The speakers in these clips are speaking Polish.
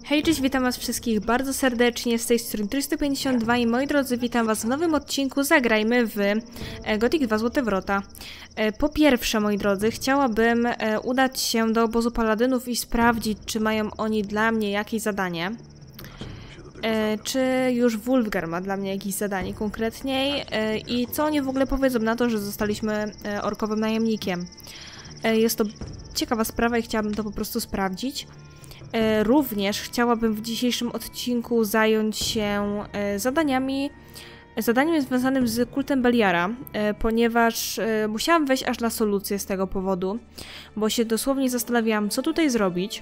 Hej, cześć, witam was wszystkich bardzo serdecznie, z tej strony 352 i moi drodzy, witam was w nowym odcinku Zagrajmy w Gothic 2 Złote Wrota. Po pierwsze, moi drodzy, chciałabym udać się do obozu paladynów i sprawdzić, czy mają oni dla mnie jakieś zadanie. Czy już Wulfgar ma dla mnie jakieś zadanie konkretniej i co oni w ogóle powiedzą na to, że zostaliśmy orkowym najemnikiem. Jest to ciekawa sprawa i chciałabym to po prostu sprawdzić. Również chciałabym w dzisiejszym odcinku zająć się zadaniem związanym z kultem Beliara, ponieważ musiałam wejść aż na solucję z tego powodu, bo się dosłownie zastanawiałam, co tutaj zrobić.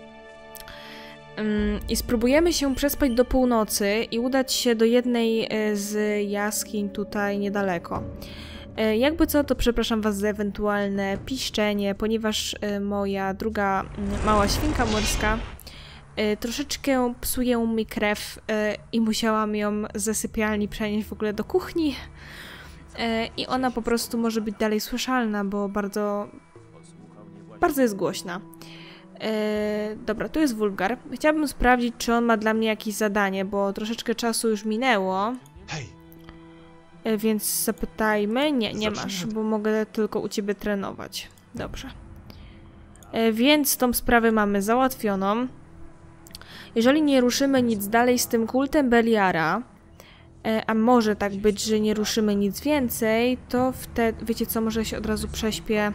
I spróbujemy się przespać do północy i udać się do jednej z jaskiń tutaj niedaleko. Jakby co, to przepraszam was za ewentualne piszczenie, ponieważ moja druga mała świnka morska troszeczkę psuje mi krew i musiałam ją ze sypialni przenieść w ogóle do kuchni i ona po prostu może być dalej słyszalna, bo bardzo jest głośna. Dobra, tu jest Wulfgar. Chciałabym sprawdzić, czy on ma dla mnie jakieś zadanie, bo troszeczkę czasu już minęło. Więc zapytajmy. Nie masz, bo mogę tylko u ciebie trenować. Dobrze. Więc tą sprawę mamy załatwioną. Jeżeli nie ruszymy nic dalej z tym kultem Beliara, a może tak być, że nie ruszymy nic więcej, to wtedy, wiecie co, może się od razu prześpię.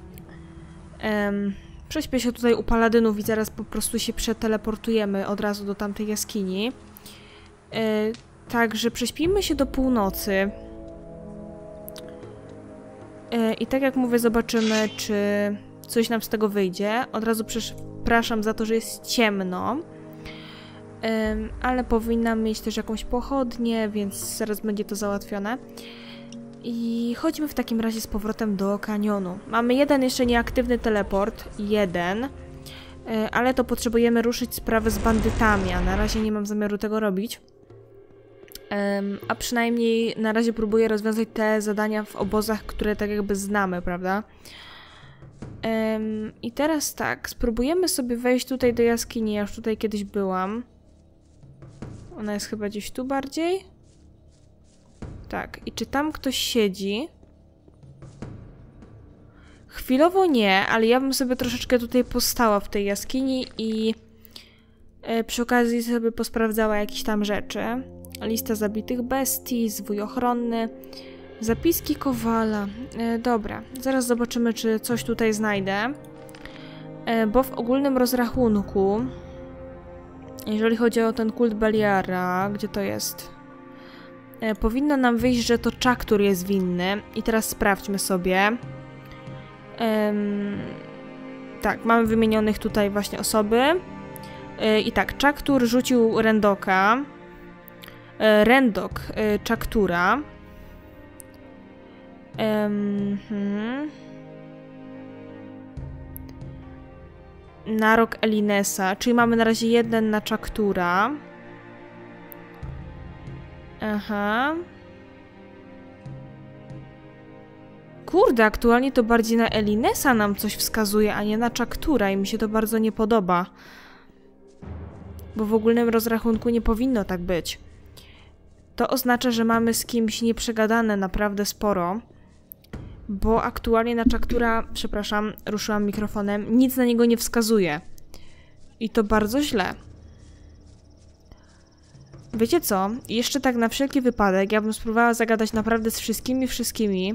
Prześpię się tutaj u paladynów i zaraz po prostu się przeteleportujemy od razu do tamtej jaskini. Także prześpijmy się do północy. I tak jak mówię, zobaczymy, czy coś nam z tego wyjdzie. Od razu przepraszam za to, że jest ciemno. Ale powinnam mieć też jakąś pochodnię, więc zaraz będzie to załatwione. I chodźmy w takim razie z powrotem do kanionu. Mamy jeden jeszcze nieaktywny teleport. Jeden. Ale to potrzebujemy ruszyć sprawę z bandytami, a na razie nie mam zamiaru tego robić. A przynajmniej na razie próbuję rozwiązać te zadania w obozach, które tak jakby znamy, prawda? I teraz tak, spróbujemy sobie wejść tutaj do jaskini, ja już tutaj kiedyś byłam. Ona jest chyba gdzieś tu bardziej. Tak, i czy tam ktoś siedzi? Chwilowo nie, ale ja bym sobie troszeczkę tutaj postała w tej jaskini i przy okazji sobie posprawdzała jakieś tam rzeczy. Lista zabitych bestii, zwój ochronny, zapiski Kowala. Dobra, zaraz zobaczymy, czy coś tutaj znajdę. Bo w ogólnym rozrachunku, jeżeli chodzi o ten kult Beliara, gdzie to jest? Powinno nam wyjść, że to Czaktur jest winny. I teraz sprawdźmy sobie. Tak, mamy wymienionych tutaj właśnie osoby. I tak, Czaktur rzucił Rendoka. Rendok Czaktura. Narok Elinesa, czyli mamy na razie jeden na Czaktura. Aha. Kurde, aktualnie to bardziej na Elinesa nam coś wskazuje, a nie na Czaktura i mi się to bardzo nie podoba. Bo w ogólnym rozrachunku nie powinno tak być. To oznacza, że mamy z kimś nieprzegadane naprawdę sporo, bo aktualnie na Czaktura, przepraszam, ruszyłam mikrofonem, nic na niego nie wskazuje. I to bardzo źle. Wiecie co? Jeszcze tak na wszelki wypadek, ja bym spróbowała zagadać naprawdę z wszystkimi.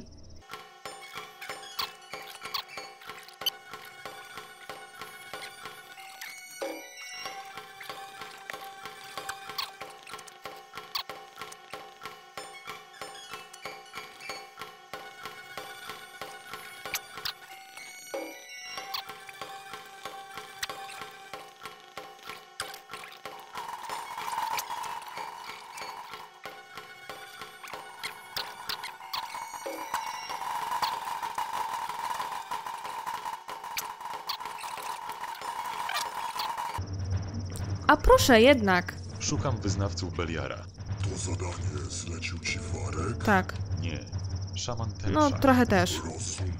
A proszę, jednak. Szukam wyznawców Beliara. To zadanie zlecił ci Warek? Tak. Nie, szaman Telszak. No, trochę też. Rozumiem.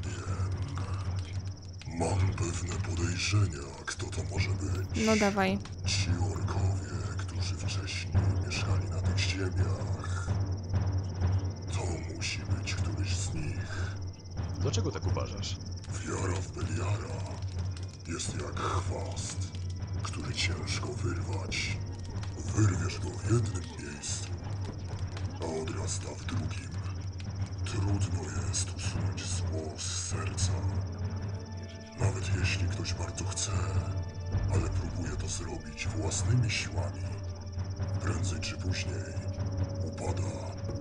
Mam pewne podejrzenia, kto to może być. No dawaj. Ci orkowie ziemiach. To musi być któryś z nich. Dlaczego tak uważasz? Wiara w Beliara jest jak chwast, który ciężko wyrwać. Wyrwiesz go w jednym miejscu, a odrasta w drugim. Trudno jest usunąć zło z serca. Nawet jeśli ktoś bardzo chce, ale próbuje to zrobić własnymi siłami, prędzej czy później upada.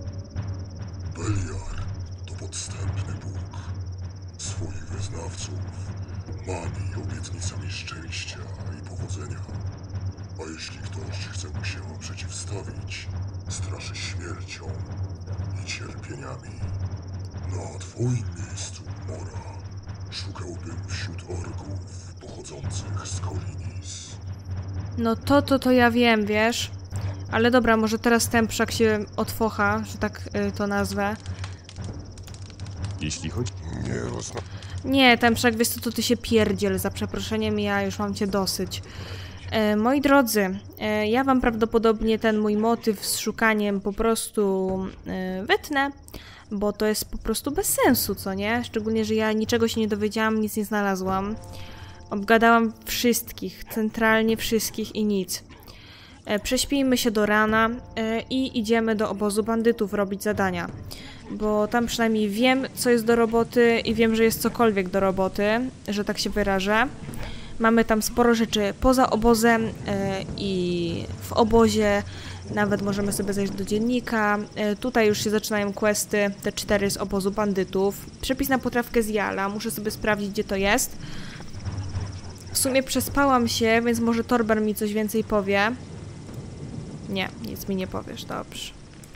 Beliar to podstępny Bóg. Swoich wyznawców mami obietnicami szczęścia i powodzenia. A jeśli ktoś chce mu się przeciwstawić, straszy śmiercią i cierpieniami. Na twoim miejscu, Mora, szukałbym wśród orków pochodzących z Korinis. No to ja wiem, wiesz. Ale dobra, może teraz Temprzak się otwocha, że tak to nazwę. Jeśli chodzi... Nie, Temprzak, wiesz co, to ty się pierdziel, za przeproszeniem, ja już mam cię dosyć. Moi drodzy, ja wam prawdopodobnie ten mój motyw z szukaniem po prostu wytnę, bo to jest po prostu bez sensu, co nie? Szczególnie, że ja niczego się nie dowiedziałam, nic nie znalazłam. Obgadałam wszystkich, centralnie wszystkich i nic. Prześpijmy się do rana i idziemy do obozu bandytów robić zadania. Bo tam przynajmniej wiem, co jest do roboty i wiem, że jest cokolwiek do roboty, że tak się wyrażę. Mamy tam sporo rzeczy poza obozem i w obozie. Nawet możemy sobie zejść do dziennika. Tutaj już się zaczynają questy, te 4 z obozu bandytów. Przepis na potrawkę z Jala, muszę sobie sprawdzić, gdzie to jest. W sumie przespałam się, więc może Torber mi coś więcej powie. Nie, nic mi nie powiesz, dobrze.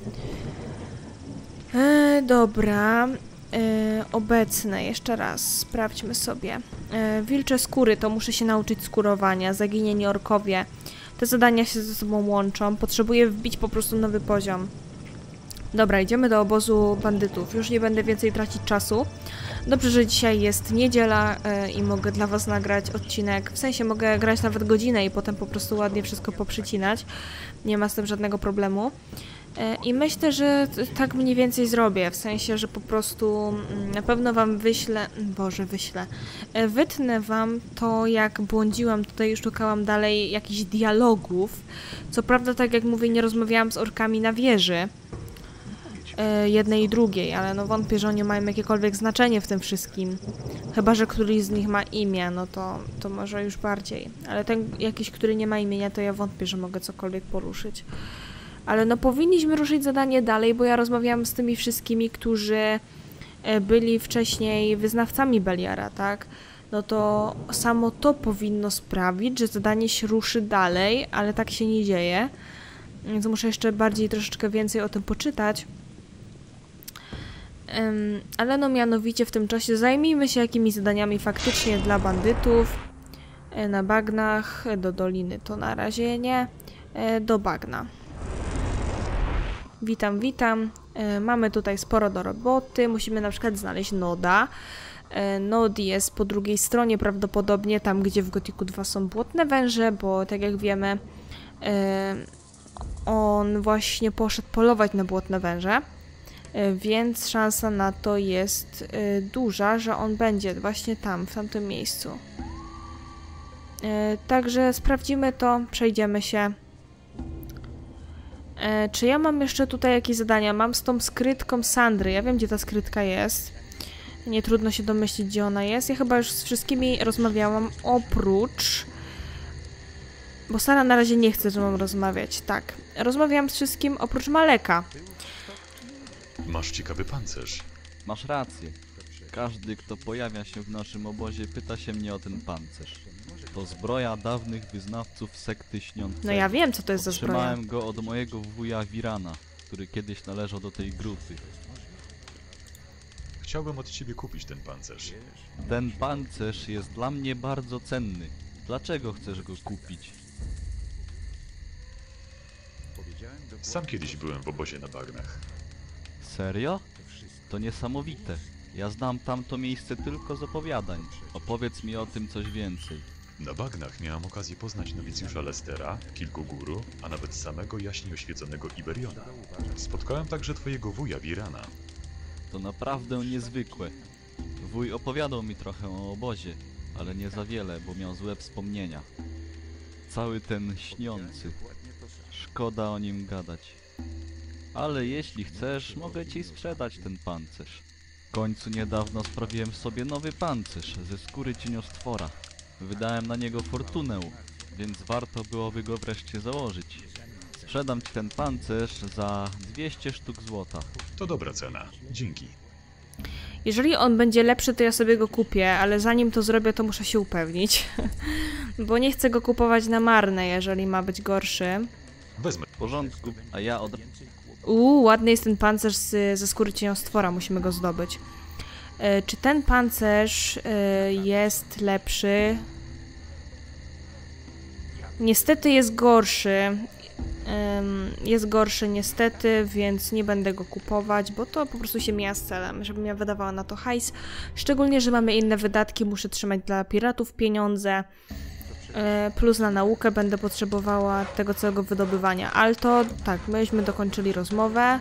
Dobra. Obecne, jeszcze raz, sprawdźmy sobie. Wilcze skóry, to muszę się nauczyć skórowania. Zaginieni orkowie. Te zadania się ze sobą łączą. Potrzebuję wbić po prostu nowy poziom. Dobra, idziemy do obozu bandytów. Już nie będę więcej tracić czasu. Dobrze, że dzisiaj jest niedziela i mogę dla was nagrać odcinek. W sensie mogę grać nawet godzinę i potem po prostu ładnie wszystko poprzycinać. Nie ma z tym żadnego problemu. I myślę, że tak mniej więcej zrobię, w sensie, że po prostu na pewno wam wytnę wam to, jak błądziłam tutaj i szukałam dalej jakichś dialogów. Co prawda, tak jak mówię, nie rozmawiałam z orkami na wieży, jednej i drugiej, ale no wątpię, że oni mają jakiekolwiek znaczenie w tym wszystkim. Chyba że któryś z nich ma imię, no to może już bardziej. Ale ten jakiś, który nie ma imienia, to ja wątpię, że mogę cokolwiek poruszyć. Ale no powinniśmy ruszyć zadanie dalej, bo ja rozmawiałam z tymi wszystkimi, którzy byli wcześniej wyznawcami Beliara, tak? No to samo to powinno sprawić, że zadanie się ruszy dalej, ale tak się nie dzieje. Więc muszę jeszcze bardziej, troszeczkę więcej o tym poczytać. Ale no mianowicie w tym czasie zajmijmy się jakimiś zadaniami faktycznie dla bandytów. Na bagnach, do doliny to na razie nie, do bagna. Witam, witam. Mamy tutaj sporo do roboty. Musimy na przykład znaleźć Noda. Nod jest po drugiej stronie prawdopodobnie, tam gdzie w Gothicu 2 są błotne węże, bo tak jak wiemy, on właśnie poszedł polować na błotne węże, więc szansa na to jest duża, że on będzie właśnie tam, w tamtym miejscu. Także sprawdzimy to, przejdziemy się. Czy ja mam jeszcze tutaj jakieś zadania? Mam z tą skrytką Sandry. Ja wiem, gdzie ta skrytka jest. Nie trudno się domyślić, gdzie ona jest. Ja chyba już z wszystkimi rozmawiałam, oprócz... Bo Sara na razie nie chce ze mną rozmawiać. Tak. Rozmawiałam z wszystkim, oprócz Maleka. Masz ciekawy pancerz. Masz rację. Każdy, kto pojawia się w naszym obozie, pyta się mnie o ten pancerz. To zbroja dawnych wyznawców sekty śniącej. No ja wiem, co to jest za zbroja. Otrzymałem go od mojego wuja Wirana, który kiedyś należał do tej grupy. Chciałbym od ciebie kupić ten pancerz. Ten pancerz jest dla mnie bardzo cenny. Dlaczego chcesz go kupić? Sam kiedyś byłem w obozie na bagnach. Serio? To niesamowite. Ja znam tamto miejsce tylko z opowiadań. Opowiedz mi o tym coś więcej. Na bagnach miałem okazję poznać nowicjusza Lestera, kilku guru, a nawet samego jaśniej oświeconego Iberiona. Spotkałem także twojego wuja Wirana. To naprawdę niezwykłe. Wuj opowiadał mi trochę o obozie, ale nie za wiele, bo miał złe wspomnienia. Cały ten śniący. Szkoda o nim gadać. Ale jeśli chcesz, mogę ci sprzedać ten pancerz. W końcu niedawno sprawiłem sobie nowy pancerz ze skóry cieniostwora. Wydałem na niego fortunę, więc warto byłoby go wreszcie założyć. Sprzedam ci ten pancerz za 200 sztuk złota. To dobra cena. Dzięki. Jeżeli on będzie lepszy, to ja sobie go kupię, ale zanim to zrobię, to muszę się upewnić. Bo nie chcę go kupować na marne, jeżeli ma być gorszy. Wezmę. W porządku, a ja od... Ładny jest ten pancerz ze skóry cieniostwora, musimy go zdobyć. Czy ten pancerz jest lepszy? Niestety jest gorszy. Jest gorszy niestety, więc nie będę go kupować, bo to po prostu się mija z celem, żebym ja wydawała na to hajs. Szczególnie, że mamy inne wydatki, muszę trzymać dla piratów pieniądze. Plus na naukę będę potrzebowała tego całego wydobywania. Ale to tak, myśmy dokończyli rozmowę.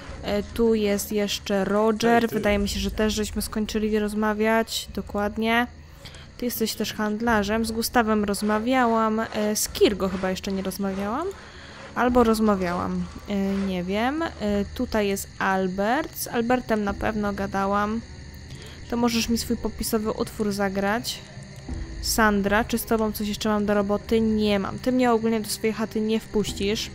Tu jest jeszcze Roger. Wydaje mi się, że też żeśmy skończyli rozmawiać. Dokładnie. Ty jesteś też handlarzem. Z Gustawem rozmawiałam. Z Kirgo chyba jeszcze nie rozmawiałam. Albo rozmawiałam. Nie wiem. Tutaj jest Albert. Z Albertem na pewno gadałam. To możesz mi swój popisowy utwór zagrać. Sandra, czy z tobą coś jeszcze mam do roboty? Nie mam. Ty mnie ogólnie do swojej chaty nie wpuścisz.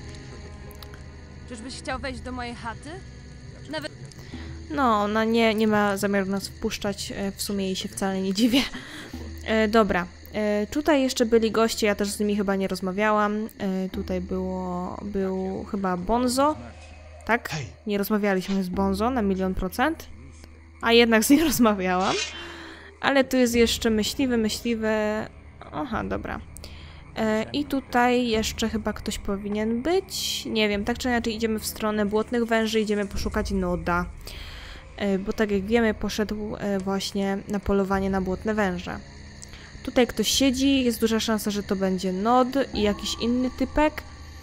Czyżbyś chciał wejść do mojej chaty? Nawet... No, ona nie ma zamiaru nas wpuszczać. W sumie jej się wcale nie dziwię. Dobra. Tutaj jeszcze byli goście, ja też z nimi chyba nie rozmawiałam. Tutaj był chyba Bonzo. Tak? Nie rozmawialiśmy z Bonzo na 100%. A jednak z nim rozmawiałam. Ale tu jest jeszcze myśliwy. Aha, dobra. I tutaj jeszcze chyba ktoś powinien być. Nie wiem, tak czy inaczej idziemy w stronę błotnych węży, idziemy poszukać Noda. Bo tak jak wiemy, poszedł właśnie na polowanie na błotne węże. Tutaj ktoś siedzi, jest duża szansa, że to będzie Nod i jakiś inny typek.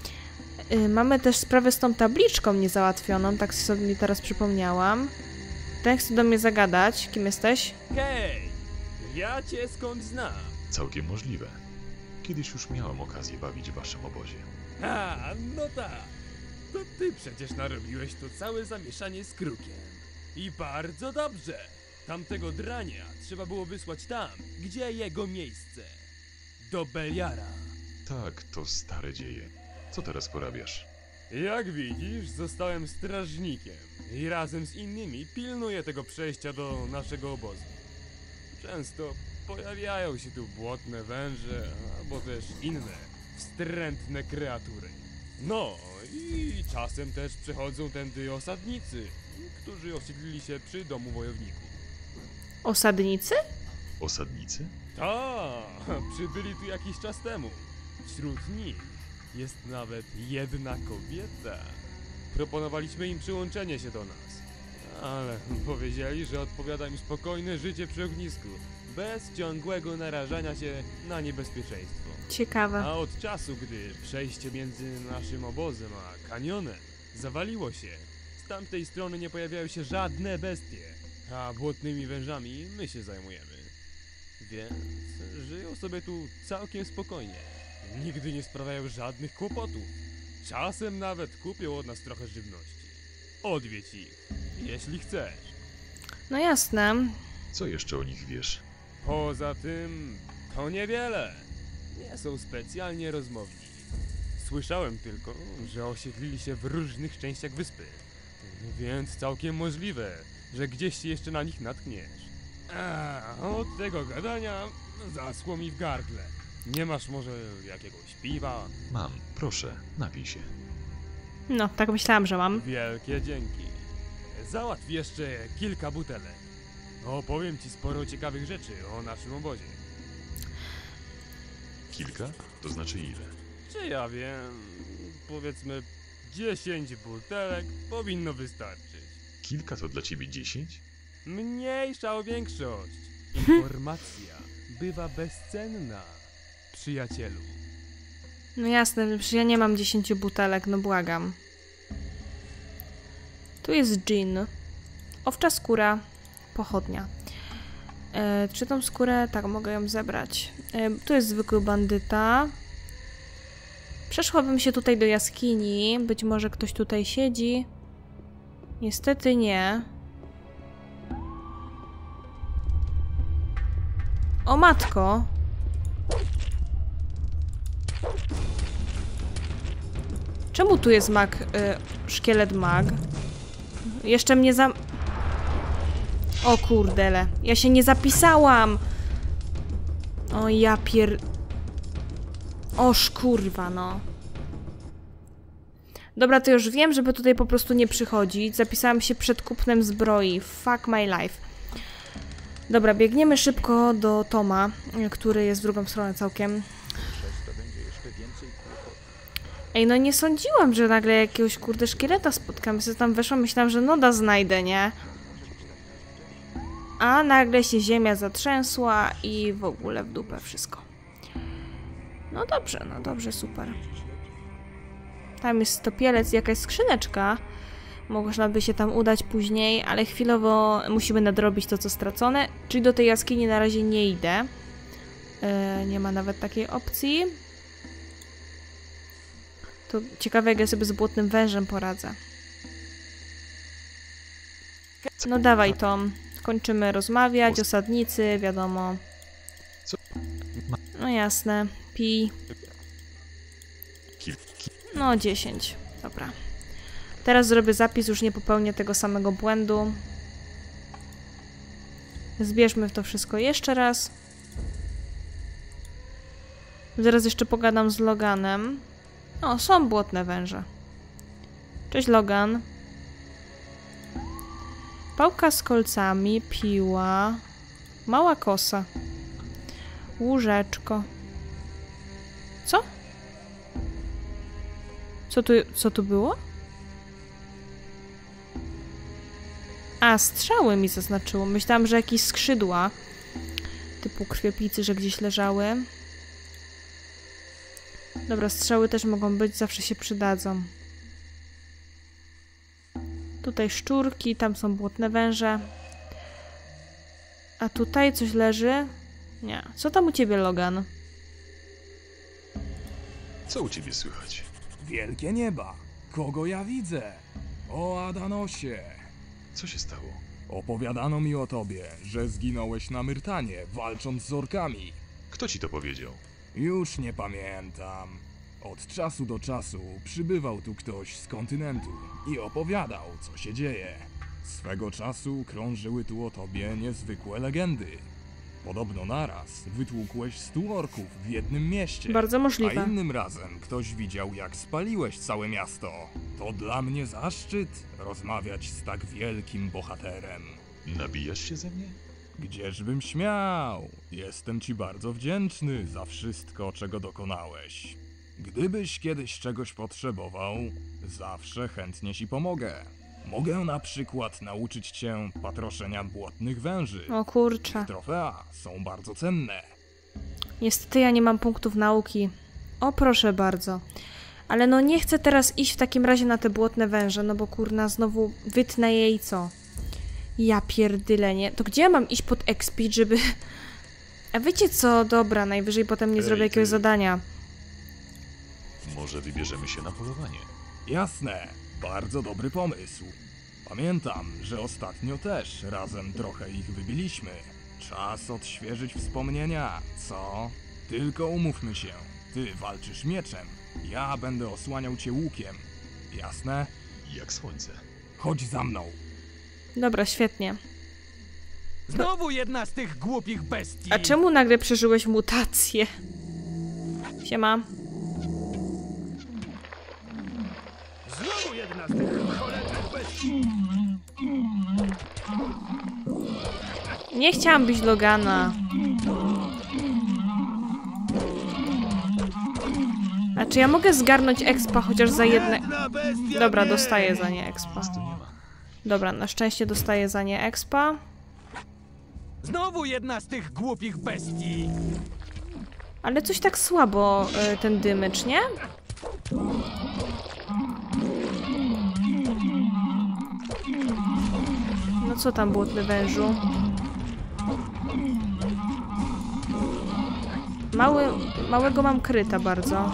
Mamy też sprawę z tą tabliczką niezałatwioną, tak sobie teraz przypomniałam. Ten chce do mnie zagadać. Kim jesteś? Hej! Ja cię skąd znam? Całkiem możliwe. Kiedyś już miałem okazję bawić w waszym obozie. A, no tak. To ty przecież narobiłeś to całe zamieszanie z krukiem. I bardzo dobrze. Tamtego drania trzeba było wysłać tam, gdzie jego miejsce. Do Beliara. Tak, to stare dzieje. Co teraz porabiasz? Jak widzisz, zostałem strażnikiem i razem z innymi pilnuję tego przejścia do naszego obozu. Często pojawiają się tu błotne węże, albo też inne wstrętne kreatury. No i czasem też przechodzą tędy osadnicy, którzy osiedlili się przy domu wojowników. Osadnicy? Osadnicy? Przybyli tu jakiś czas temu. Wśród nich jest nawet jedna kobieta. Proponowaliśmy im przyłączenie się do nas, ale powiedzieli, że odpowiada im spokojne życie przy ognisku, bez ciągłego narażania się na niebezpieczeństwo. Ciekawe. A od czasu, gdy przejście między naszym obozem a kanionem zawaliło się, z tamtej strony nie pojawiają się żadne bestie, a błotnymi wężami my się zajmujemy. Więc żyją sobie tu całkiem spokojnie. Nigdy nie sprawiają żadnych kłopotów. Czasem nawet kupią od nas trochę żywności. Odwiedź ich, jeśli chcesz. No jasne. Co jeszcze o nich wiesz? Poza tym, to niewiele. Nie są specjalnie rozmowni. Słyszałem tylko, że osiedlili się w różnych częściach wyspy. Więc całkiem możliwe, że gdzieś się jeszcze na nich natkniesz. A od tego gadania zaschło mi w gardle. Nie masz może jakiegoś piwa? Mam, proszę, napij się. No, tak myślałam, że mam. Wielkie dzięki. Załatw jeszcze kilka butelek. Opowiem ci sporo ciekawych rzeczy o naszym obozie. Kilka? To znaczy ile? Czy ja wiem, powiedzmy 10 butelek powinno wystarczyć. Kilka to dla ciebie 10? Mniejsza o większość. Informacja bywa bezcenna. przyjacielu. No jasne, przecież ja nie mam 10 butelek, no błagam. Tu jest gin. Owcza skóra. Pochodnia. Czy tą skórę? Tak, mogę ją zebrać. Tu jest zwykły bandyta. Przeszłabym się tutaj do jaskini. Być może ktoś tutaj siedzi. Niestety nie. O matko! Czemu tu jest szkielet mag? Jeszcze mnie O kurdele, ja się nie zapisałam! O ja Oż kurwa, no. Dobra, to już wiem, żeby tutaj po prostu nie przychodzić. Zapisałam się przed kupnem zbroi. Fuck my life. Dobra, biegniemy szybko do Toma, który jest w drugą stronę całkiem. Ej, no nie sądziłam, że nagle jakiegoś kurde szkieleta spotkam. Ja tam weszłam, myślałam, że noda znajdę, nie? A nagle się ziemia zatrzęsła i w ogóle w dupę wszystko. No dobrze, super. Tam jest topielec, jakaś skrzyneczka. Można by się tam udać później, ale chwilowo musimy nadrobić to, co stracone. Czyli do tej jaskini na razie nie idę. Nie ma nawet takiej opcji. To ciekawe, jak ja sobie z błotnym wężem poradzę. No dawaj, Tom. Kończymy rozmawiać, osadnicy, wiadomo. No jasne. Pij. No 10. Dobra. Teraz zrobię zapis, już nie popełnię tego samego błędu. Zbierzmy to wszystko jeszcze raz. Zaraz jeszcze pogadam z Loganem. O, są błotne węże. Cześć, Logan. Pałka z kolcami, piła, mała kosa, łóżeczko. Co? Co tu było? A, strzały mi zaznaczyło. Myślałam, że jakieś skrzydła typu krwioplicy, że gdzieś leżały. Dobra, strzały też mogą być, zawsze się przydadzą. Tutaj szczurki, tam są błotne węże. A tutaj coś leży? Nie. Co tam u ciebie, Logan? Co u ciebie słychać? Wielkie nieba! Kogo ja widzę? O Adanosie! Co się stało? Opowiadano mi o tobie, że zginąłeś na Myrtanie, walcząc z orkami. Kto ci to powiedział? Już nie pamiętam. Od czasu do czasu przybywał tu ktoś z kontynentu i opowiadał, co się dzieje. Swego czasu krążyły tu o tobie niezwykłe legendy. Podobno naraz wytłukłeś 100 orków w jednym mieście. Bardzo możliwe. A innym razem ktoś widział, jak spaliłeś całe miasto. To dla mnie zaszczyt rozmawiać z tak wielkim bohaterem. Nabijasz się ze mnie? Gdzieżbym śmiał? Jestem ci bardzo wdzięczny za wszystko, czego dokonałeś. Gdybyś kiedyś czegoś potrzebował, zawsze chętnie ci pomogę. Mogę na przykład nauczyć cię patroszenia błotnych węży. O kurczę. Trofea są bardzo cenne. Niestety ja nie mam punktów nauki. O proszę bardzo. Ale no nie chcę teraz iść w takim razie na te błotne węże, no bo kurna znowu wytnę jej co? Ja pierdyle, nie? To gdzie ja mam iść pod expić, żeby... A wiecie co? Dobra, najwyżej potem nie zrobię jakiegoś zadania. Może wybierzemy się na polowanie? Jasne, bardzo dobry pomysł. Pamiętam, że ostatnio też razem trochę ich wybiliśmy. Czas odświeżyć wspomnienia, co? Tylko umówmy się, ty walczysz mieczem, ja będę osłaniał cię łukiem. Jasne? Jak słońce. Chodź za mną. Dobra, świetnie. Znowu jedna z tych głupich bestii! A czemu nagle przeżyłeś mutację? Siema. Znowu jedna z tych cholernych bestii! Nie chciałam być Logana. A czy ja mogę zgarnąć expa chociaż za jedne... Dobra, dostaję za nie expa. Tu nie ma. Dobra, na szczęście dostaję za nie expa. Znowu jedna z tych głupich bestii! Ale coś tak słabo ten dymycz, nie? No co tam, błotny wężu? Małego mam kryta bardzo.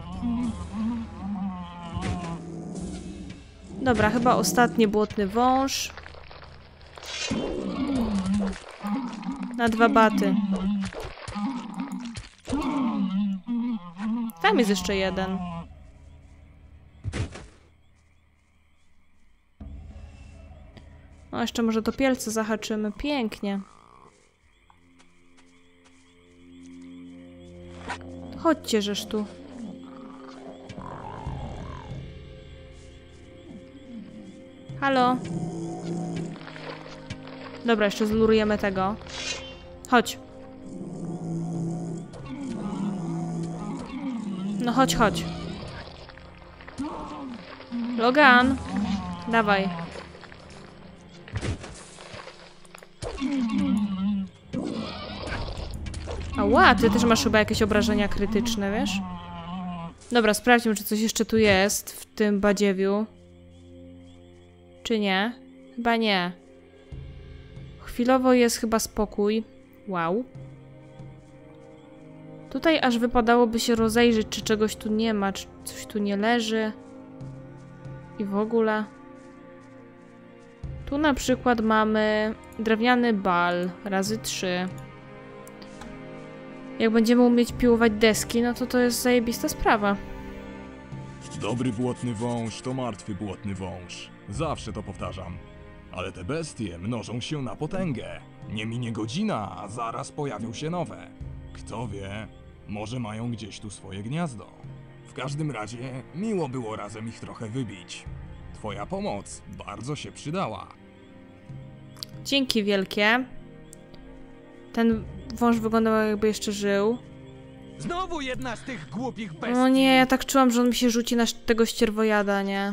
Dobra, chyba ostatni błotny wąż. Na 2 baty. Tam jest jeszcze jeden. No jeszcze może topielce zahaczymy. Pięknie. Chodźcie, żeż tu. Halo? Dobra, jeszcze zlurujemy tego. Chodź. No chodź, chodź. Logan. Dawaj. Ała, ty też masz chyba jakieś obrażenia krytyczne, wiesz? Dobra, sprawdźmy, czy coś jeszcze tu jest w tym badziewiu. Czy nie? Chyba nie. Chwilowo jest chyba spokój. Wow. Tutaj aż wypadałoby się rozejrzeć, czy czegoś tu nie ma, czy coś tu nie leży. I w ogóle. Tu na przykład mamy drewniany bal razy 3. Jak będziemy umieć piłować deski, no to jest zajebista sprawa. Dobry błotny wąż to martwy błotny wąż. Zawsze to powtarzam. Ale te bestie mnożą się na potęgę. Nie minie godzina, a zaraz pojawią się nowe. Kto wie, może mają gdzieś tu swoje gniazdo. W każdym razie miło było razem ich trochę wybić. Twoja pomoc bardzo się przydała. Dzięki wielkie. Ten wąż wyglądał, jakby jeszcze żył. Znowu jedna z tych głupich bestii. O nie, ja tak czułam, że on mi się rzuci na tego ścierwojada, nie?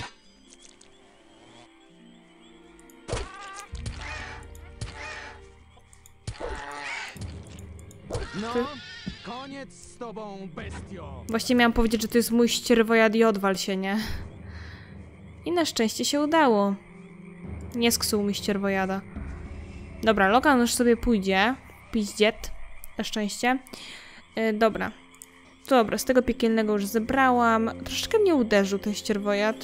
No, koniec z tobą, bestio. Właściwie miałam powiedzieć, że to jest mój ścierwojad i odwal się, nie? I na szczęście się udało. Nie sksuł mi ścierwojada. Dobra, Logan już sobie pójdzie. Piździet. Na szczęście. Dobra. Dobra, z tego piekielnego już zebrałam. Troszeczkę mnie uderzył ten ścierwojad.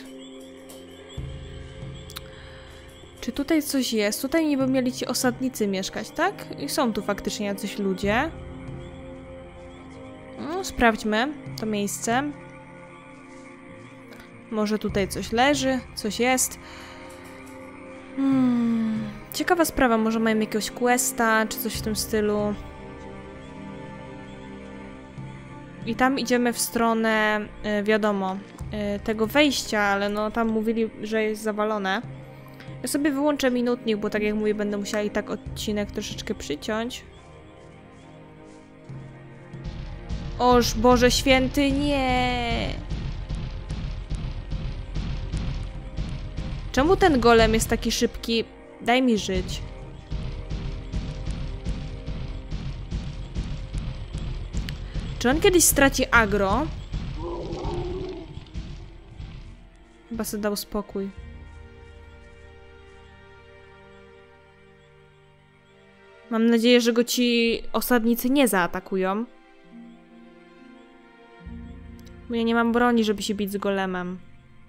Czy tutaj coś jest? Tutaj niby mieli ci osadnicy mieszkać, tak? I są tu faktycznie jacyś ludzie. No, sprawdźmy to miejsce. Może tutaj coś leży, coś jest. Ciekawa sprawa, może mają jakiegoś questa, czy coś w tym stylu. I tam idziemy w stronę, wiadomo, tego wejścia, ale no tam mówili, że jest zawalone. Ja sobie wyłączę minutnik, bo tak jak mówię, będę musiała i tak odcinek troszeczkę przyciąć. Oż Boże Święty, nie! Czemu ten golem jest taki szybki? Daj mi żyć. Czy on kiedyś straci agro? Chyba sobie dał spokój. Mam nadzieję, że go ci osadnicy nie zaatakują. Bo ja nie mam broni, żeby się bić z golemem.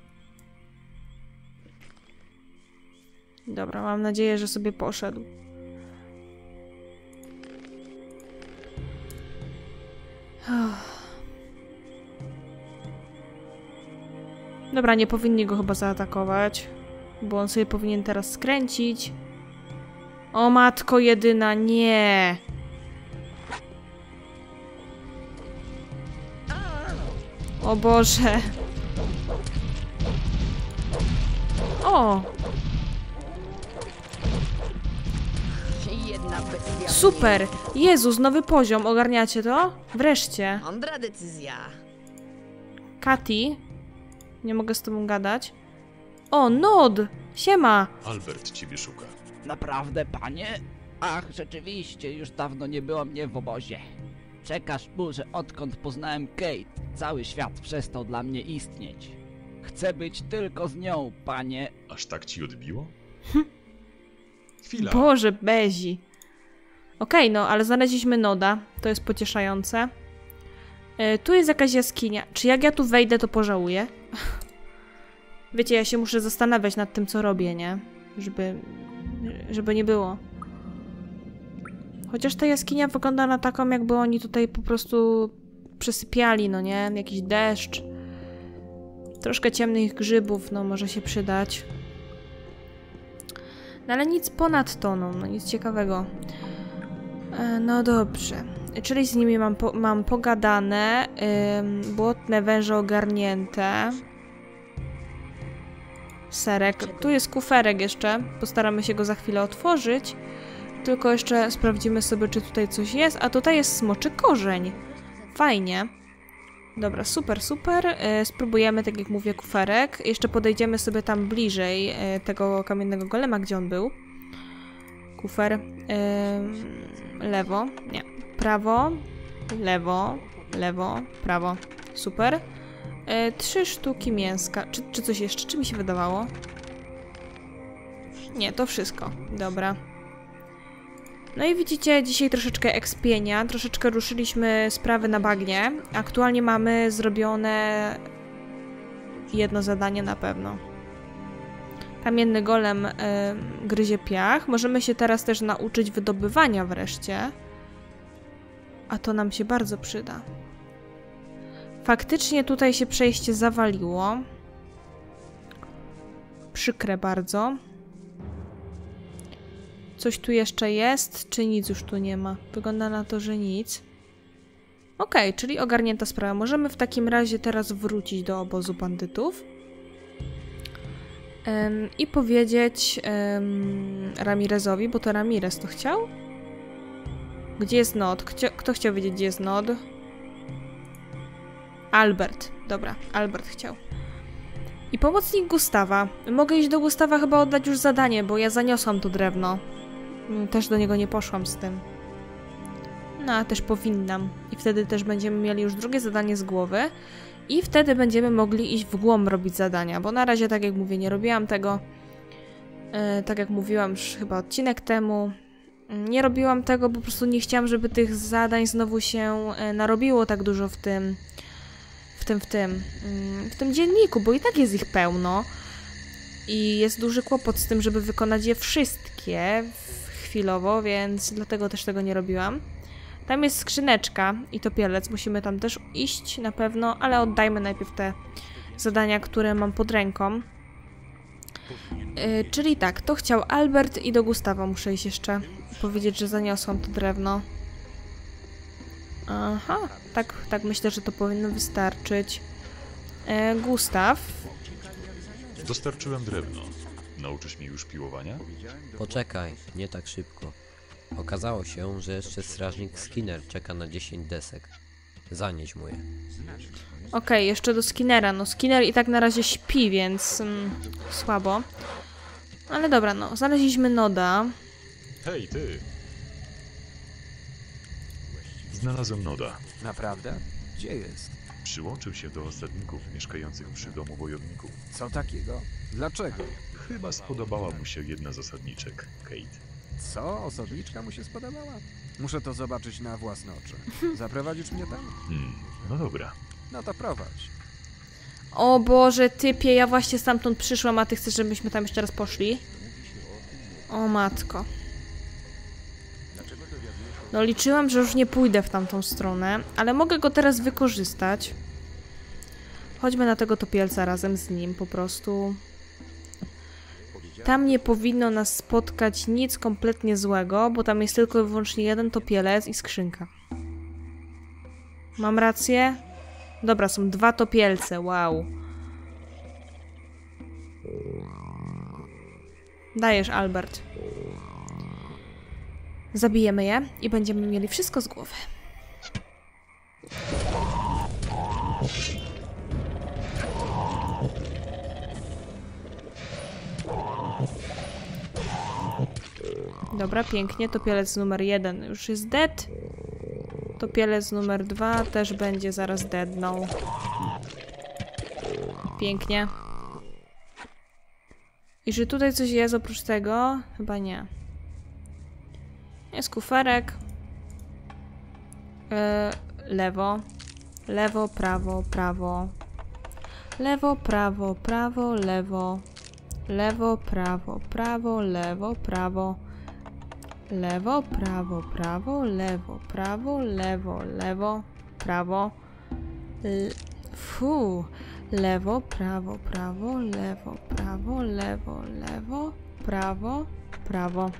Dobra, mam nadzieję, że sobie poszedł. Dobra, nie powinni go chyba zaatakować, bo on sobie powinien teraz skręcić. O matko jedyna, nie! O Boże! O! Super! Jezus, nowy poziom, ogarniacie to? Wreszcie. Mądra decyzja. Kati? Nie mogę z tobą gadać. O, Nod! Siema! Albert ciebie szuka. Naprawdę, panie? Ach, rzeczywiście, już dawno nie było mnie w obozie. Przekaż mu, że odkąd poznałem Kate, cały świat przestał dla mnie istnieć. Chcę być tylko z nią, panie. Aż tak ci odbiło? Chwila. Boże, Bezi. Okej, no, ale znaleźliśmy Noda. To jest pocieszające. Tu jest jakaś jaskinia. Czy jak ja tu wejdę, to pożałuję? Wiecie, ja się muszę zastanawiać nad tym, co robię, nie? Żeby nie było. Chociaż ta jaskinia wygląda na taką, jakby oni tutaj po prostu przesypiali, no nie? Jakiś deszcz. Troszkę ciemnych grzybów, no może się przydać. No ale nic ponadto, no nic ciekawego. No dobrze. Czyli z nimi mam pogadane. Błotne węże ogarnięte. Serek. Tu jest kuferek jeszcze. Postaramy się go za chwilę otworzyć. Tylko jeszcze sprawdzimy sobie, czy tutaj coś jest. A tutaj jest smoczy korzeń. Fajnie. Dobra, super, super. Spróbujemy, tak jak mówię, kuferek. Jeszcze podejdziemy sobie tam bliżej tego kamiennego golema, gdzie on był. Kufer. Lewo. Nie. Prawo. Lewo. Lewo. Prawo. Super. 3 sztuki mięska. Czy coś jeszcze? Czy mi się wydawało? Nie, to wszystko. Dobra. No i widzicie, dzisiaj troszeczkę ekspienia, troszeczkę ruszyliśmy sprawy na bagnie. Aktualnie mamy zrobione jedno zadanie na pewno. Kamienny golem gryzie piach. Możemy się teraz też nauczyć wydobywania wreszcie. A to nam się bardzo przyda. Faktycznie tutaj się przejście zawaliło. Przykre bardzo. Coś tu jeszcze jest, czy nic już tu nie ma? Wygląda na to, że nic. Okej, czyli ogarnięta sprawa. Możemy w takim razie teraz wrócić do obozu bandytów. I powiedzieć Ramirezowi, bo to Ramirez to chciał? Gdzie jest Nod? Kto chciał wiedzieć, gdzie jest Nod? Albert. Dobra, Albert chciał. I pomocnik Gustawa. Mogę iść do Gustawa chyba oddać już zadanie, bo ja zaniosłam to drewno. Też do niego nie poszłam z tym. No, a też powinnam. I wtedy też będziemy mieli już drugie zadanie z głowy. I wtedy będziemy mogli iść w głąb robić zadania, bo na razie, tak jak mówię, nie robiłam tego. Tak jak mówiłam już chyba odcinek temu. Nie robiłam tego, bo po prostu nie chciałam, żeby tych zadań znowu się narobiło tak dużo w tym dzienniku, bo i tak jest ich pełno. I jest duży kłopot z tym, żeby wykonać je wszystkie chwilowo, więc dlatego też tego nie robiłam. Tam jest skrzyneczka i topielec, musimy tam też iść na pewno, ale oddajmy najpierw te zadania, które mam pod ręką. Czyli tak, to chciał Albert i do Gustawa muszę iść jeszcze powiedzieć, że zaniosłam to drewno. Aha, tak myślę, że to powinno wystarczyć. Gustaw. Dostarczyłem drewno. Nauczysz mnie już piłowania? Poczekaj, nie tak szybko. Okazało się, że jeszcze strażnik Skinner czeka na 10 desek. Zanieś mu je. Okej, jeszcze do Skinnera. No Skinner i tak na razie śpi, więc słabo. Ale dobra, no. Znaleźliśmy Noda. Hej, ty! Znalazłem Noda. Naprawdę? Gdzie jest? Przyłączył się do osadników mieszkających przy domu wojowników. Co takiego? Dlaczego? Chyba spodobała mu się jedna z osadniczek, Kate. Co? Osobniczka mu się spodobała? Muszę to zobaczyć na własne oczy. Zaprowadzisz mnie tam? No dobra. No to prowadź. O Boże, typie, ja właśnie stamtąd przyszłam, a ty chcesz, żebyśmy tam jeszcze raz poszli? O matko. No liczyłam, że już nie pójdę w tamtą stronę, ale mogę go teraz wykorzystać. Chodźmy na tego topielca razem z nim po prostu. Tam nie powinno nas spotkać nic kompletnie złego, bo tam jest tylko i wyłącznie jeden topielec i skrzynka. Mam rację? Dobra, są 2 topielce, wow. Dajesz, Albert. Zabijemy je i będziemy mieli wszystko z głowy. Dobra, pięknie. Topielec numer 1 już jest dead. Topielec numer 2 też będzie zaraz deadnął. Pięknie. I czy tutaj coś jest oprócz tego? Chyba nie. Jest kuferek. Lewo. Lewo, prawo, prawo. Lewo, prawo, prawo, lewo. Lewo, prawo, prawo, lewo, prawo. Lewo, prawo, prawo, lewo, prawo, lewo, lewo, prawo. Lewo, prawo, prawo, lewo, prawo, lewo, lewo, prawo, prawo.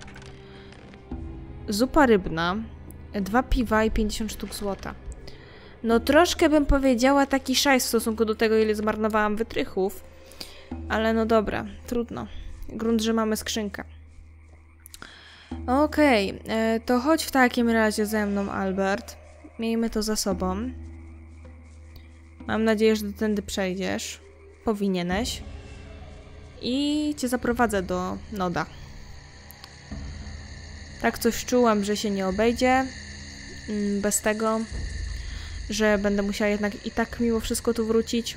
Zupa rybna. 2 piwa i 50 sztuk złota. No troszkę bym powiedziała taki szajs w stosunku do tego, ile zmarnowałam wytrychów. Ale no dobra, trudno. Grunt, że mamy skrzynkę. Okej, to chodź w takim razie ze mną, Albert. Miejmy to za sobą. Mam nadzieję, że tędy przejdziesz. Powinieneś. I cię zaprowadzę do Noda. Tak coś czułam, że się nie obejdzie bez tego, że będę musiała jednak i tak mimo wszystko tu wrócić.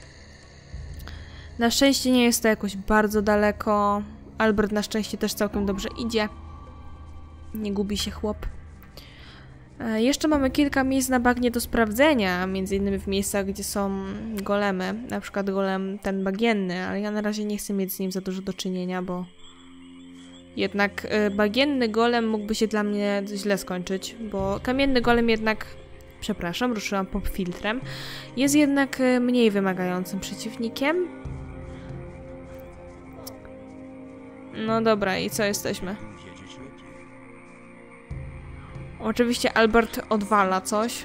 Na szczęście nie jest to jakoś bardzo daleko. Albert na szczęście też całkiem dobrze idzie. Nie gubi się chłop. Jeszcze mamy kilka miejsc na bagnie do sprawdzenia, między innymi w miejscach, gdzie są golemy. Na przykład golem ten bagienny, ale ja na razie nie chcę mieć z nim za dużo do czynienia, bo jednak bagienny golem mógłby się dla mnie źle skończyć, bo kamienny golem jednak, przepraszam, ruszyłam pop filtrem, jest jednak mniej wymagającym przeciwnikiem. No dobra, i co jesteśmy? Oczywiście Albert odwala coś.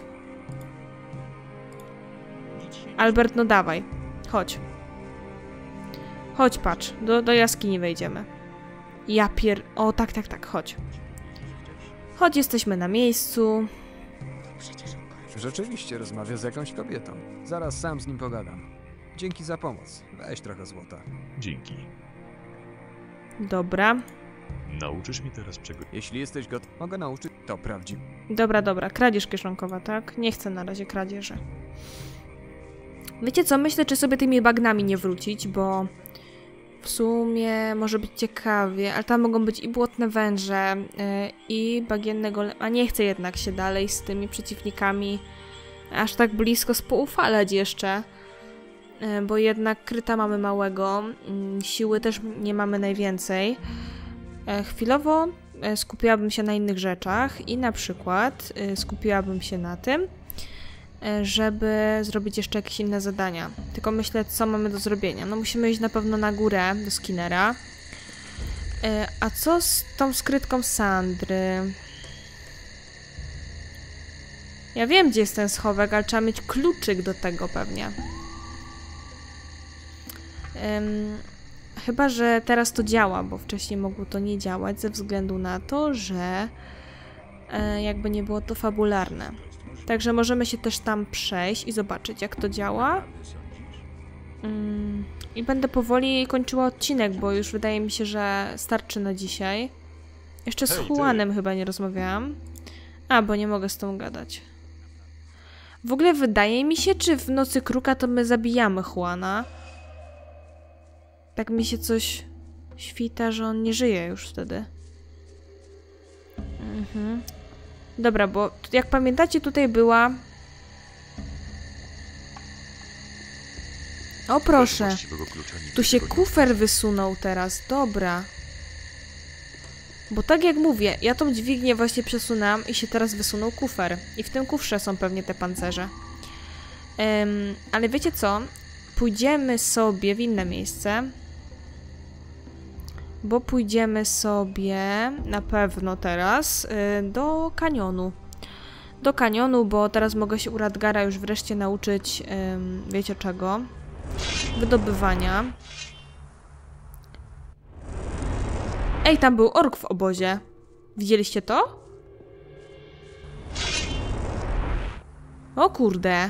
Albert, no dawaj. Chodź. Chodź, patrz. Do jaskini wejdziemy. O, tak, chodź. Chodź, jesteśmy na miejscu. Rzeczywiście rozmawia z jakąś kobietą. Zaraz sam z nim pogadam. Dzięki za pomoc. Weź trochę złota. Dzięki. Dobra. Nauczysz mi teraz czego? Jeśli jesteś gotów, mogę nauczyć. To prawdziwe. Dobra. Kradzież kieszonkowa, tak? Nie chcę na razie kradzieży. Wiecie co? Myślę, czy sobie tymi bagnami nie wrócić, bo w sumie może być ciekawie, ale tam mogą być i błotne węże, i bagienne golemy. A nie chcę jednak się dalej z tymi przeciwnikami aż tak blisko spoufalać jeszcze, bo jednak kryta mamy małego, siły też nie mamy najwięcej. Chwilowo skupiłabym się na innych rzeczach i na przykład skupiłabym się na tym, żeby zrobić jeszcze jakieś inne zadania. Tylko myślę, co mamy do zrobienia. No musimy iść na pewno na górę do Skinnera. A co z tą skrytką Sandry? Ja wiem, gdzie jest ten schowek, ale trzeba mieć kluczyk do tego pewnie. Chyba że teraz to działa, bo wcześniej mogło to nie działać ze względu na to, że jakby nie było to fabularne. Także możemy się też tam przejść i zobaczyć, jak to działa. I będę powoli kończyła odcinek, bo już wydaje mi się, że starczy na dzisiaj. Jeszcze z Juanem chyba nie rozmawiałam. A, bo nie mogę z tą gadać. W ogóle wydaje mi się, czy w Nocy Kruka to my zabijamy Juana. Tak mi się coś świta, że on nie żyje już wtedy. Dobra, bo jak pamiętacie, tutaj była... O proszę, tu się kufer wysunął teraz, dobra. Bo tak jak mówię, ja tą dźwignię właśnie przesunęłam i się teraz wysunął kufer. I w tym kufrze są pewnie te pancerze. Ale wiecie co? Pójdziemy sobie w inne miejsce. Bo pójdziemy sobie na pewno teraz do kanionu. Do kanionu, bo teraz mogę się u Radgara już wreszcie nauczyć, wiecie czego? Wydobywania. Ej, tam był ork w obozie. Widzieliście to? O kurde.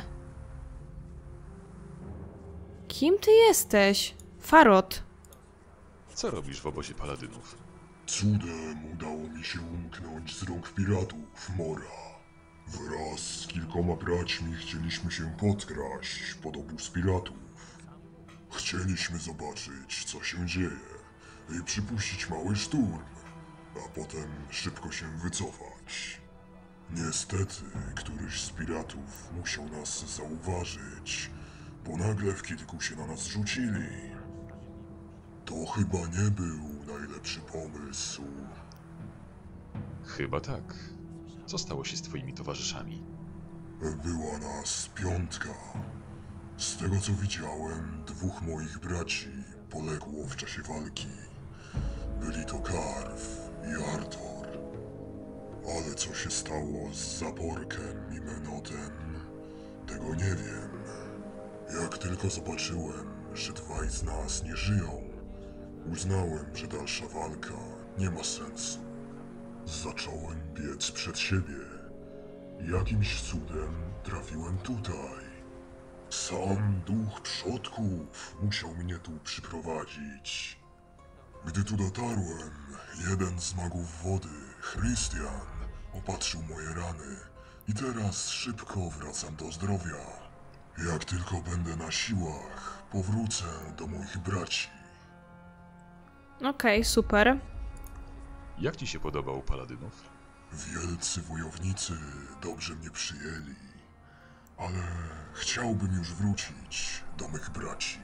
Kim ty jesteś? Farod. Co robisz w obozie paladynów? Cudem udało mi się umknąć z rąk piratów, Mora. Wraz z kilkoma braćmi chcieliśmy się podkraść pod obóz piratów. Chcieliśmy zobaczyć, co się dzieje i przypuścić mały szturm, a potem szybko się wycofać. Niestety, któryś z piratów musiał nas zauważyć, bo nagle w kilku się na nas rzucili. To chyba nie był najlepszy pomysł. Chyba tak. Co stało się z twoimi towarzyszami? Była nas 5. Z tego co widziałem, 2 moich braci poległo w czasie walki. Byli to Karw i Arthur. Ale co się stało z Zaporkiem i Menotem, tego nie wiem. Jak tylko zobaczyłem, że 2 z nas nie żyją, uznałem, że dalsza walka nie ma sensu. Zacząłem biec przed siebie. Jakimś cudem trafiłem tutaj. Sam duch przodków musiał mnie tu przyprowadzić. Gdy tu dotarłem, jeden z magów wody, Christian, opatrzył moje rany i teraz szybko wracam do zdrowia. Jak tylko będę na siłach, powrócę do moich braci. Okej, super. Jak ci się podobał Paladynów? Wielcy wojownicy dobrze mnie przyjęli, ale chciałbym już wrócić do mych braci.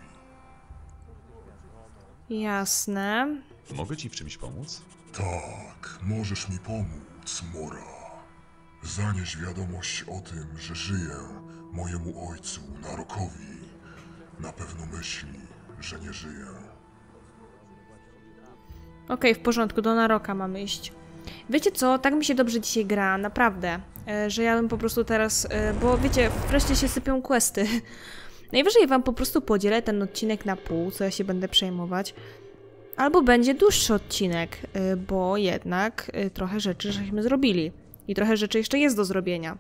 Jasne. Mogę ci w czymś pomóc? Tak, możesz mi pomóc, Mora. Zanieś wiadomość o tym, że żyję mojemu ojcu, Narokowi. Na pewno myśli, że nie żyję. Okej, w porządku, do Naroka mamy iść. Wiecie co, tak mi się dobrze dzisiaj gra, naprawdę. Że ja bym po prostu teraz, bo wiecie, wreszcie się sypią questy. Najwyżej wam po prostu podzielę ten odcinek na pół, co ja się będę przejmować. Albo będzie dłuższy odcinek, bo jednak trochę rzeczy żeśmy zrobili. I trochę rzeczy jeszcze jest do zrobienia.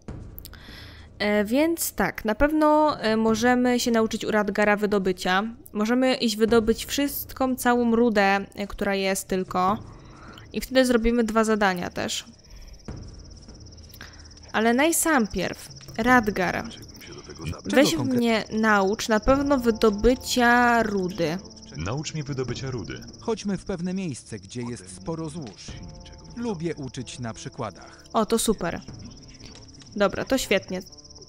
Więc tak, na pewno możemy się nauczyć u Radgara wydobycia. Możemy iść wydobyć wszystką, całą rudę, która jest tylko. I wtedy zrobimy 2 zadania też. Ale najsampierw, Radgar, weź mnie naucz na pewno wydobycia rudy. Naucz mnie wydobycia rudy. Chodźmy w pewne miejsce, gdzie jest sporo złóż. Lubię uczyć na przykładach. O, to super. Dobra, to świetnie.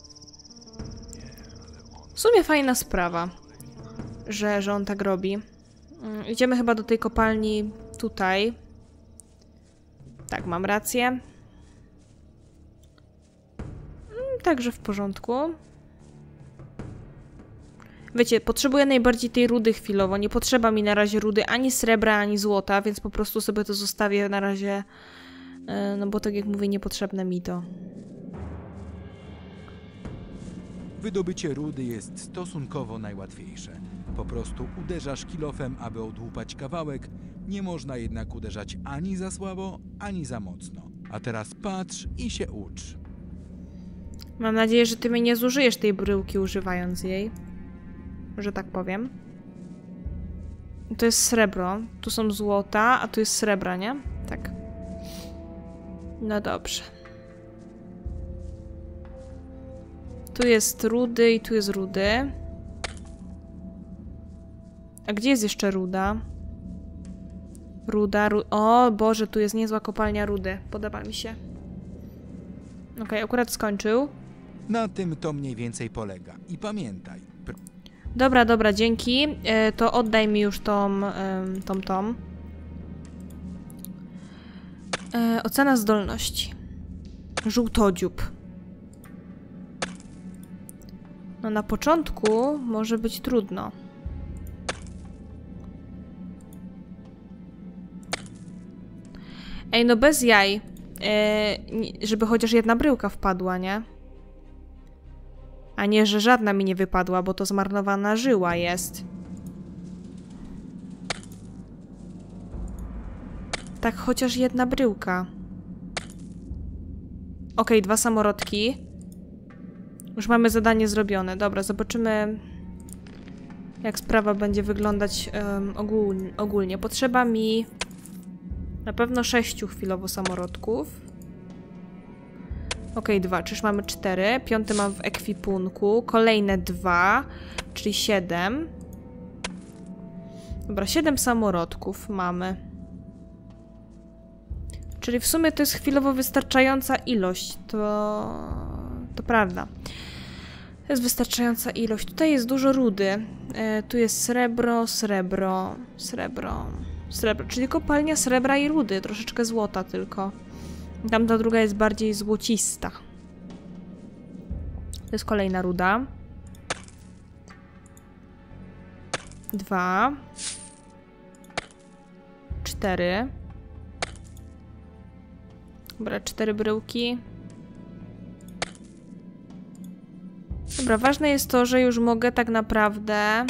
W sumie fajna sprawa, że on tak robi. Idziemy chyba do tej kopalni tutaj. Tak, mam rację. Także w porządku. Wiecie, potrzebuję najbardziej tej rudy chwilowo. Nie potrzeba mi na razie rudy ani srebra, ani złota, więc po prostu sobie to zostawię na razie. No bo tak jak mówię, niepotrzebne mi to. Wydobycie rudy jest stosunkowo najłatwiejsze. Po prostu uderzasz kilofem, aby odłupać kawałek. Nie można jednak uderzać ani za słabo, ani za mocno. A teraz patrz i się ucz. Mam nadzieję, że ty mnie nie zużyjesz tej bryłki używając jej. Że tak powiem. To jest srebro. Tu są złota, a tu jest srebra, nie? Tak. No dobrze. Tu jest rudy i tu jest rudy. A gdzie jest jeszcze ruda? Ruda, o Boże, tu jest niezła kopalnia rudy. Podoba mi się. Okej, akurat skończył. Na tym to mniej więcej polega. I pamiętaj. Dobra, dobra, dzięki. To oddaj mi już tą. Ocena zdolności. Żółtodziób. No na początku może być trudno. Ej, no bez jaj. Żeby chociaż jedna bryłka wpadła, nie? A nie, że żadna mi nie wypadła, bo to zmarnowana żyła jest. Tak, chociaż jedna bryłka. Okej, 2 samorodki. Już mamy zadanie zrobione. Dobra, zobaczymy, jak sprawa będzie wyglądać ogólnie. Potrzeba mi na pewno 6 chwilowo samorodków. Okej, 2, czyż mamy 4. 5 mam w ekwipunku. Kolejne 2, czyli 7. Dobra, 7 samorodków mamy. Czyli w sumie to jest chwilowo wystarczająca ilość. To prawda. To jest wystarczająca ilość. Tutaj jest dużo rudy. Tu jest srebro, srebro, srebro, srebro. Czyli kopalnia srebra i rudy. Troszeczkę złota tylko. Tamta druga jest bardziej złocista. To jest kolejna ruda. 2. 4. Dobra, 4 bryłki. Dobra, ważne jest to, że już mogę tak naprawdę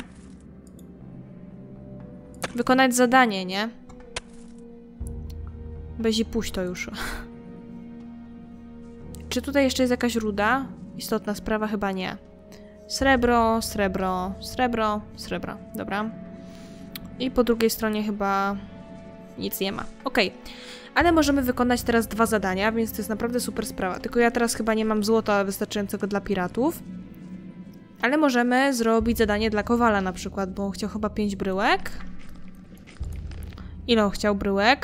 wykonać zadanie, nie? Weź i puść to już. Czy tutaj jeszcze jest jakaś ruda? Istotna sprawa? Chyba nie. Srebro, srebro, srebro, srebro. Dobra. I po drugiej stronie chyba nic nie ma. Okej. Ale możemy wykonać teraz 2 zadania, więc to jest naprawdę super sprawa. Tylko ja teraz chyba nie mam złota wystarczającego dla piratów. Ale możemy zrobić zadanie dla Kowala na przykład, bo on chciał chyba 5 bryłek. Ile on chciał bryłek?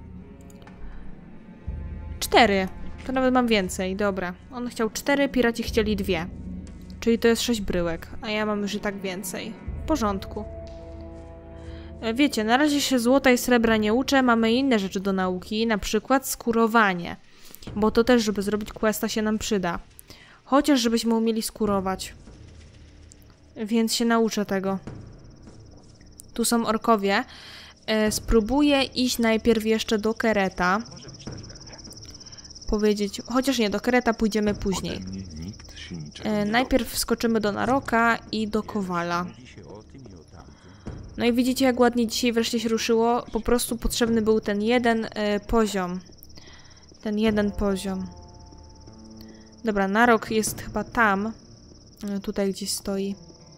4. To nawet mam więcej, dobra. On chciał 4, piraci chcieli 2. Czyli to jest 6 bryłek, a ja mam już i tak więcej. W porządku. Wiecie, na razie się złota i srebra nie uczę, mamy inne rzeczy do nauki, na przykład skurowanie. Bo to też, żeby zrobić questa, się nam przyda. Chociaż żebyśmy umieli skurować. Więc się nauczę tego. Tu są orkowie. Spróbuję iść najpierw jeszcze do Kereta. Powiedzieć, chociaż nie, do Kereta pójdziemy później. Najpierw wskoczymy do Naroka i do Kowala. No i widzicie, jak ładnie dzisiaj wreszcie się ruszyło. Po prostu potrzebny był ten jeden poziom. Ten jeden poziom. Dobra, Narok jest chyba tam. Tutaj gdzieś stoi.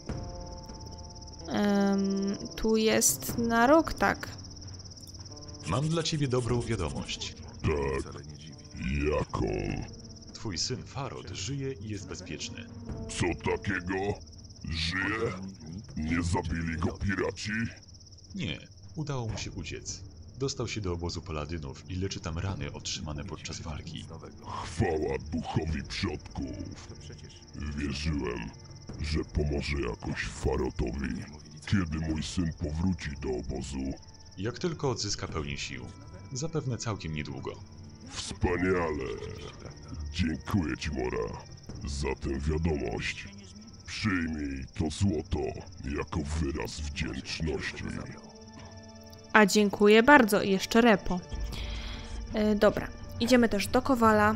Tu jest Narok, tak. Mam dla ciebie dobrą wiadomość. Tak. Jaką? Twój syn Farod żyje i jest bezpieczny. Co takiego? Żyje? Nie zabili go piraci? Nie, udało mu się uciec. Dostał się do obozu paladynów i leczy tam rany otrzymane podczas walki. Chwała duchowi przodków. Wierzyłem, że pomoże jakoś Farodowi. Kiedy mój syn powróci do obozu? Jak tylko odzyska pełnię sił. Zapewne całkiem niedługo. Wspaniale. Dziękuję ci, Mora, za tę wiadomość. Przyjmij to złoto jako wyraz wdzięczności. A dziękuję bardzo. I jeszcze repo. Dobra. Idziemy też do Kowala.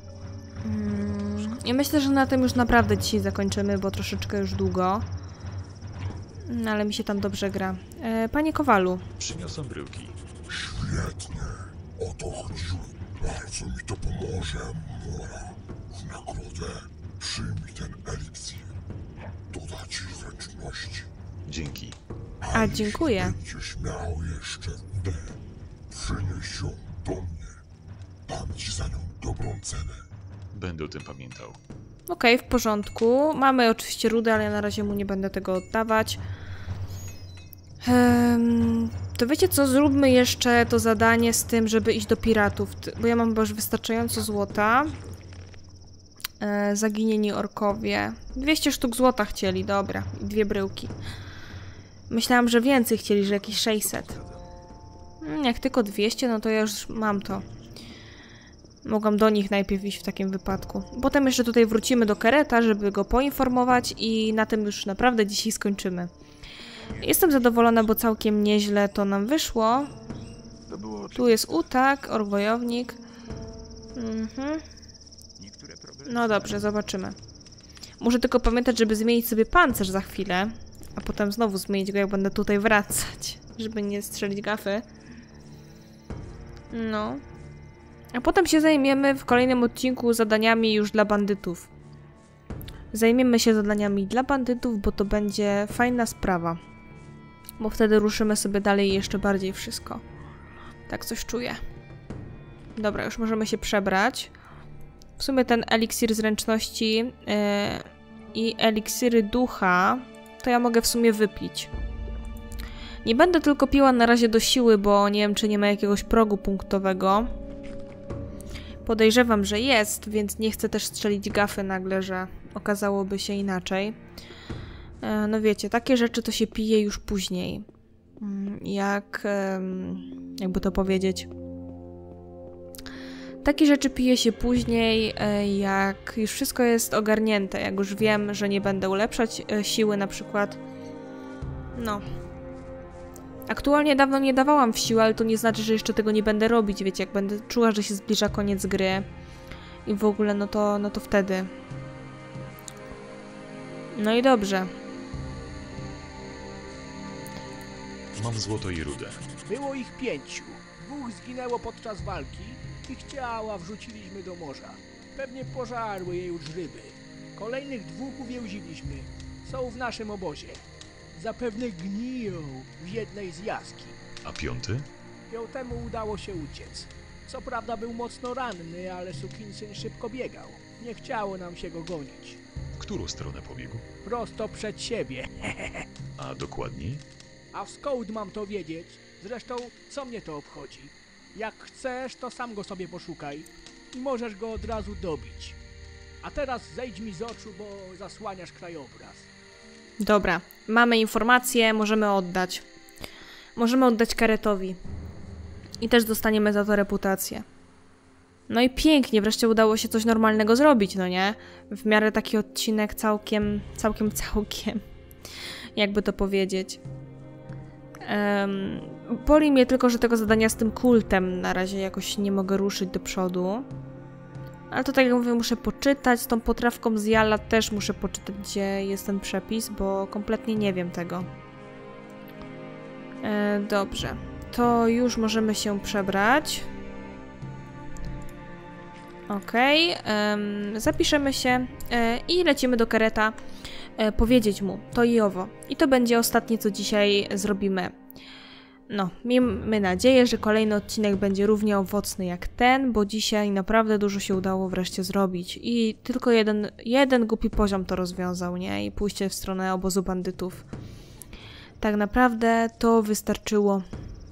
I myślę, że na tym już naprawdę dzisiaj zakończymy, bo troszeczkę już długo. Ale mi się tam dobrze gra. Panie Kowalu. Przyniosłem bryłki. Świetnie. O to chodziło. Bardzo mi to pomoże, Mora. W nagrodę przyjmij ten eliksir. Doda ci zręczności. Dzięki. A dziękuję. Będziesz miał jeszcze rudę. Przynieś ją do mnie. Dam ci za nią dobrą cenę. Będę o tym pamiętał. Okej, w porządku. Mamy oczywiście rudę, ale ja na razie mu nie będę tego oddawać. To wiecie co? Zróbmy jeszcze to zadanie z tym, żeby iść do piratów. Bo ja mam chyba już wystarczająco złota. Zaginieni orkowie. 200 sztuk złota chcieli, dobra. I 2 bryłki. Myślałam, że więcej chcieli, że jakieś 600. Jak tylko 200, no to ja już mam to. Mogłam do nich najpierw iść w takim wypadku. Potem jeszcze tutaj wrócimy do Kereta, żeby go poinformować i na tym już naprawdę dzisiaj skończymy. Jestem zadowolona, bo całkiem nieźle to nam wyszło. Tu jest Utak, ork-wojownik. No dobrze, zobaczymy. Muszę tylko pamiętać, żeby zmienić sobie pancerz za chwilę, a potem znowu zmienić go, jak będę tutaj wracać, żeby nie strzelić gafy. No. A potem się zajmiemy w kolejnym odcinku zadaniami już dla bandytów. Zajmiemy się zadaniami dla bandytów, bo to będzie fajna sprawa. Bo wtedy ruszymy sobie dalej jeszcze bardziej wszystko. Tak coś czuję. Dobra, już możemy się przebrać. W sumie ten eliksir zręczności i eliksiry ducha to ja mogę w sumie wypić. Nie będę tylko piła na razie do siły, bo nie wiem, czy nie ma jakiegoś progu punktowego. Podejrzewam, że jest, więc nie chcę też strzelić gafy nagle, że okazałoby się inaczej. No wiecie, takie rzeczy to się pije już później. Jakby to powiedzieć... Takie rzeczy pije się później, jak już wszystko jest ogarnięte, jak już wiem, że nie będę ulepszać siły na przykład. No. Aktualnie dawno nie dawałam w siłę, ale to nie znaczy, że jeszcze tego nie będę robić, wiecie, jak będę czuła, że się zbliża koniec gry i w ogóle, no to wtedy. No i dobrze. Mam złoto i rudę. Było ich 5. 2 zginęło podczas walki. Ich ciała wrzuciliśmy do morza. Pewnie pożarły je już ryby. Kolejnych 2 uwięziliśmy. Są w naszym obozie. Zapewne gniją w jednej z jaskiń. A 5? 5 udało się uciec. Co prawda był mocno ranny, ale sukinsyn szybko biegał. Nie chciało nam się go gonić. W którą stronę pobiegł? Prosto przed siebie. A dokładniej? A skąd mam to wiedzieć? Zresztą, co mnie to obchodzi? Jak chcesz, to sam go sobie poszukaj i możesz go od razu dobić. A teraz zejdź mi z oczu, bo zasłaniasz krajobraz. Dobra, mamy informację, możemy oddać. Możemy oddać Karetowi. I też dostaniemy za to reputację. No i pięknie, wreszcie udało się coś normalnego zrobić, no nie? W miarę taki odcinek całkiem. Jakby to powiedzieć. Boli mnie tylko, że tego zadania z tym kultem na razie jakoś nie mogę ruszyć do przodu. Ale to tak jak mówię, muszę poczytać. Z tą potrawką z Jala też muszę poczytać, gdzie jest ten przepis, bo kompletnie nie wiem tego. Dobrze. To już możemy się przebrać. Okej. Zapiszemy się i lecimy do Kareta powiedzieć mu to i owo. I to będzie ostatnie, co dzisiaj zrobimy. No, miejmy nadzieję, że kolejny odcinek będzie równie owocny jak ten, bo dzisiaj naprawdę dużo się udało wreszcie zrobić. I tylko jeden głupi poziom to rozwiązał, nie? I pójście w stronę obozu bandytów. Tak naprawdę to wystarczyło.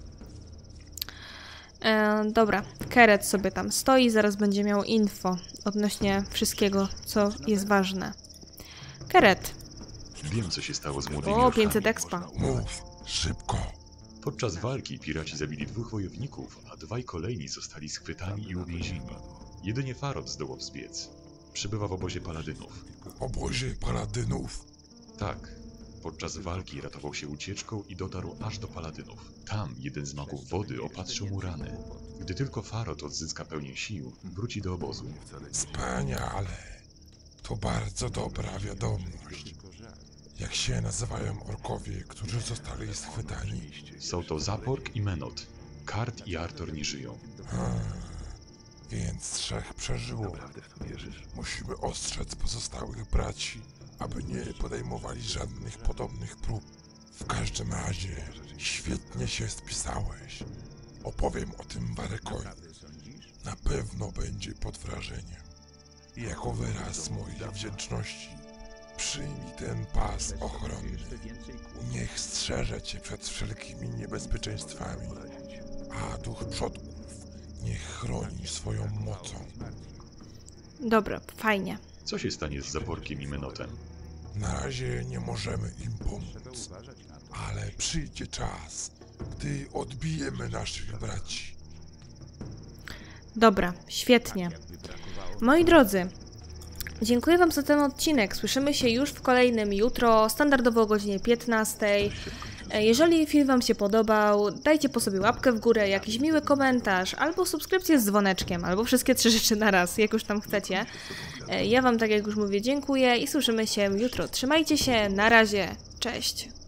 Dobra, Keret sobie tam stoi, zaraz będzie miał info odnośnie wszystkiego, co jest ważne. Keret. Wiem, co się stało z młodymi O, 500 expa. Mów, szybko. Podczas walki piraci zabili 2 wojowników, a 2 kolejni zostali schwytani i uwięzieni. Jedynie Farod zdołał zbiec. Przybywa w obozie paladynów. Obozie paladynów? Tak. Podczas walki ratował się ucieczką i dotarł aż do paladynów. Tam jeden z magów wody opatrzył mu rany. Gdy tylko Farod odzyska pełnię sił, wróci do obozu. Wspaniale. To bardzo dobra wiadomość. Jak się nazywają orkowie, którzy zostali schwytani? Są to Zaporg i Menot. Kart i Artor nie żyją. Więc 3 przeżyło. Musimy ostrzec pozostałych braci, aby nie podejmowali żadnych podobnych prób. W każdym razie, świetnie się spisałeś. Opowiem o tym Warekowi. Na pewno będzie pod wrażeniem. Jako wyraz mojej wdzięczności przyjmij ten pas ochronny. Niech strzeże cię przed wszelkimi niebezpieczeństwami, a duch przodków niech chroni swoją mocą. Dobra, fajnie. Co się stanie z Zaporkiem i Menotem? Na razie nie możemy im pomóc, ale przyjdzie czas, gdy odbijemy naszych braci. Dobra, świetnie. Moi drodzy, dziękuję wam za ten odcinek. Słyszymy się już w kolejnym jutro, standardowo o godzinie 15. Jeżeli film wam się podobał, dajcie po sobie łapkę w górę, jakiś miły komentarz, albo subskrypcję z dzwoneczkiem, albo wszystkie 3 rzeczy na raz, jak już tam chcecie. Ja wam, tak jak już mówię, dziękuję i słyszymy się jutro. Trzymajcie się, na razie, cześć!